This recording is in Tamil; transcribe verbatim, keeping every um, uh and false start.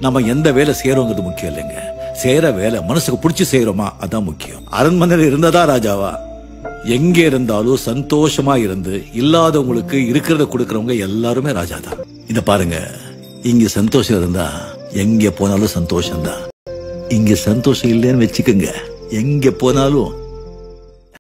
நம்ம எந்த வேலை செய்யறோங்கிறது முக்கியம் இல்லைங்க. செய்யற வேலை மனசுக்கு பிடிச்சி செய்யறோமா அதான் முக்கியம். அரண்மனையில் இருந்ததா ராஜாவா? எங்க இருந்தாலும் சந்தோஷமா இருந்து இல்லாதவங்களுக்கு இருக்கிறத கொடுக்கறவங்க எல்லாருமே ராஜா தான். இத பாருங்க, இங்க சந்தோஷம் இருந்தா எங்க போனாலும் சந்தோஷம் தான். இங்க சந்தோஷம் இல்லைன்னு வச்சுக்கோங்க, எங்க போனாலும்